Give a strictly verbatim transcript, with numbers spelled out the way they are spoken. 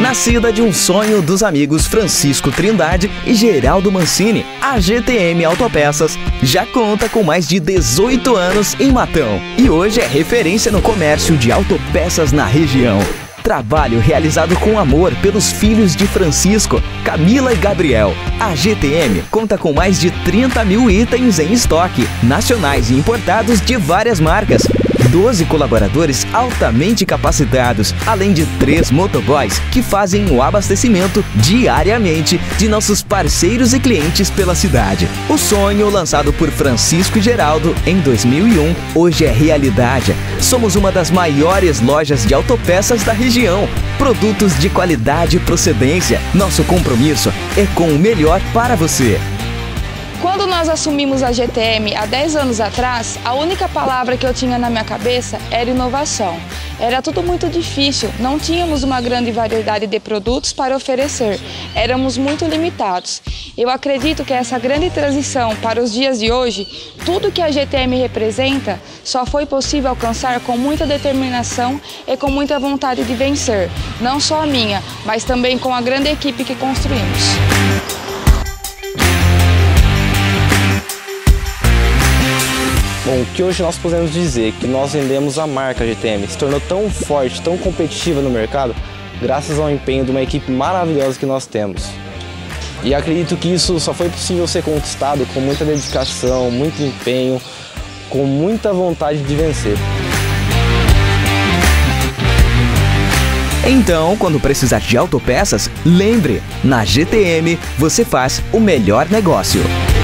Nascida de um sonho dos amigos Francisco Trindade e Geraldo Mancini, a G T M Autopeças já conta com mais de dezoito anos em Matão e hoje é referência no comércio de autopeças na região. Trabalho realizado com amor pelos filhos de Francisco, Camila e Gabriel. A G T M conta com mais de trinta mil itens em estoque, nacionais e importados de várias marcas. doze colaboradores altamente capacitados, além de três motoboys que fazem o abastecimento diariamente de nossos parceiros e clientes pela cidade. O sonho lançado por Francisco e Geraldo em dois mil e um hoje é realidade. Somos uma das maiores lojas de autopeças da região. Produtos de qualidade e procedência. Nosso compromisso é com o melhor para você. Quando nós assumimos a G T M há dez anos atrás, a única palavra que eu tinha na minha cabeça era inovação. Era tudo muito difícil, não tínhamos uma grande variedade de produtos para oferecer, éramos muito limitados. Eu acredito que essa grande transição para os dias de hoje, tudo que a G T M representa, só foi possível alcançar com muita determinação e com muita vontade de vencer. Não só a minha, mas também com a grande equipe que construímos. Bom, o que hoje nós podemos dizer que nós vendemos a marca G T M se tornou tão forte, tão competitiva no mercado, graças ao empenho de uma equipe maravilhosa que nós temos. E acredito que isso só foi possível ser conquistado com muita dedicação, muito empenho, com muita vontade de vencer. Então, quando precisar de autopeças, lembre, na G T M você faz o melhor negócio.